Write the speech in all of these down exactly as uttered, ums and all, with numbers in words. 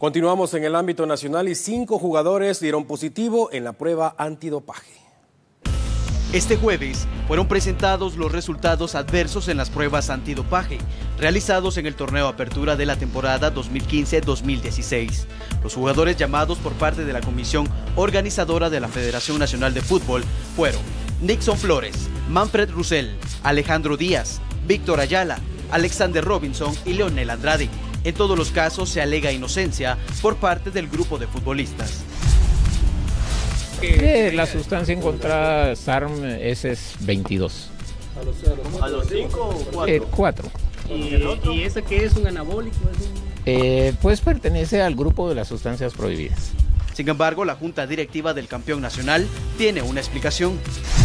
Continuamos en el ámbito nacional y cinco jugadores dieron positivo en la prueba antidopaje. Este jueves fueron presentados los resultados adversos en las pruebas antidopaje realizados en el torneo Apertura de la temporada dos mil quince dos mil dieciséis. Los jugadores llamados por parte de la comisión organizadora de la Federación Nacional de Fútbol fueron Nixon Flores, Manfred Russell, Alejandro Díaz, Víctor Ayala, Alexander Robinson y Leonel Andrade. En todos los casos se alega inocencia por parte del grupo de futbolistas. Que la sustancia encontrada S A R M S es veintidós. ¿A los cinco o cuatro? Eh, cuatro. ¿Y, ¿Y ese qué es? ¿Un anabólico? ¿Es un... eh, pues pertenece al grupo de las sustancias prohibidas. Sin embargo, la junta directiva del campeón nacional tiene una explicación.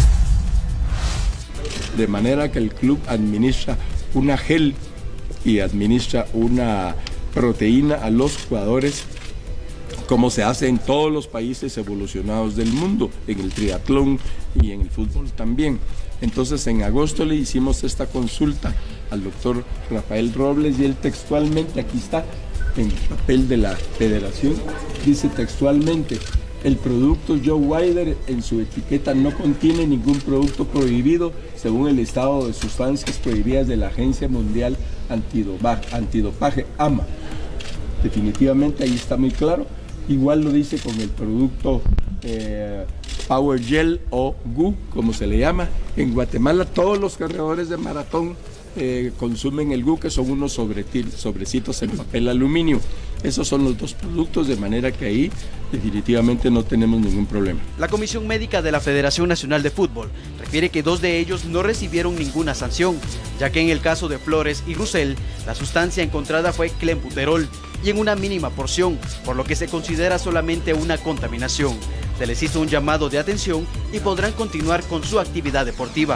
De manera que el club administra una gel y administra una proteína a los jugadores, como se hace en todos los países evolucionados del mundo, en el triatlón y en el fútbol también. Entonces en agosto le hicimos esta consulta al doctor Rafael Robles y él textualmente, aquí está, en el papel de la federación, dice textualmente: el producto Joe Weider en su etiqueta no contiene ningún producto prohibido según el listado de sustancias prohibidas de la Agencia Mundial Antidopaje, Antidopaje A M A. Definitivamente ahí está muy claro. Igual lo dice con el producto eh, Power Gel o G U, como se le llama. En Guatemala todos los corredores de maratón eh, consumen el G U, que son unos sobrecitos en papel aluminio. Esos son los dos productos, de manera que ahí definitivamente no tenemos ningún problema. La Comisión Médica de la Federación Nacional de Fútbol refiere que dos de ellos no recibieron ninguna sanción, ya que en el caso de Flores y Russell, la sustancia encontrada fue clenbuterol y en una mínima porción, por lo que se considera solamente una contaminación. Se les hizo un llamado de atención y podrán continuar con su actividad deportiva.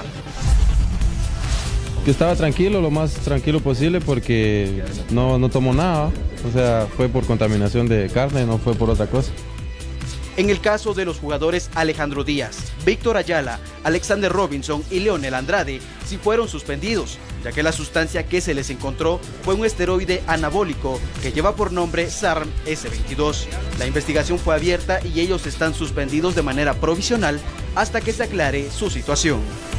Que estaba tranquilo, lo más tranquilo posible, porque no, no tomó nada, o sea, fue por contaminación de carne, no fue por otra cosa. En el caso de los jugadores Alejandro Díaz, Víctor Ayala, Alexander Robinson y Leonel Andrade, sí fueron suspendidos, ya que la sustancia que se les encontró fue un esteroide anabólico que lleva por nombre S A R M S veintidós. La investigación fue abierta y ellos están suspendidos de manera provisional hasta que se aclare su situación.